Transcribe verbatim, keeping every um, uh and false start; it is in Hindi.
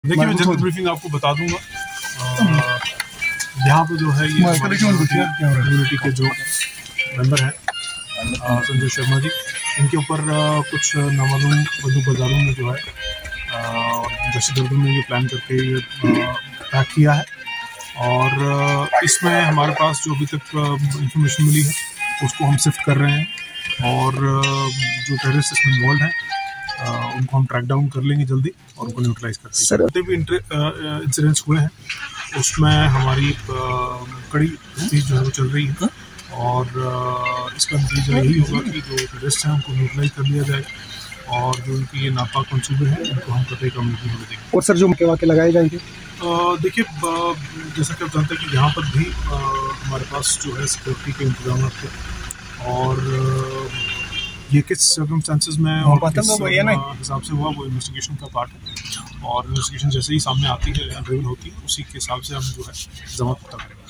देखिए मैं जनरल ब्रीफिंग आपको बता दूंगा। यहाँ पे जो है ये कम्युनिटी के जो मेंबर हैं संजय शर्मा जी, इनके ऊपर कुछ नामालूम बंदूक बाजारों में जो है दहशतगर्दों ने ये प्लान करके ये अटैक किया है। और इसमें हमारे पास जो अभी तक इंफॉर्मेशन मिली है उसको हम शिफ्ट कर रहे हैं और जो टेररिस्ट इसमें इन्वॉल्व हैं उनको हम ट्रैक डाउन कर लेंगे जल्दी और उनको न्यूट्रलाइज कर देंगे। जितने भी इंसिडेंट्स हुए हैं उसमें हमारी कड़ी तफ्तीश जो है वो चल रही है और इसका नतीजा यही होगा कि जो टेररिस्ट हैं उनको न्यूट्रलाइज कर लिया जाए और जो उनकी ये नापाक मंसूबे हैं उनको हम कतई कम्युनिटी में देंगे। और सर जो मौके वाक़े लगाए जाएंगे, देखिए जैसा कि आप जानते हैं कि यहाँ पर भी आ, हमारे पास जो है सिक्योरिटी के इंतजाम थे और ये किस सर्कमस्टेंसेस में और किस हिसाब से हुआ वो इन्वेस्टिगेशन का पार्ट है और इन्वेस्टिगेशन जैसे ही सामने आती है अवेलेबल होती है उसी के हिसाब से हम जो है जमात पता करेंगे।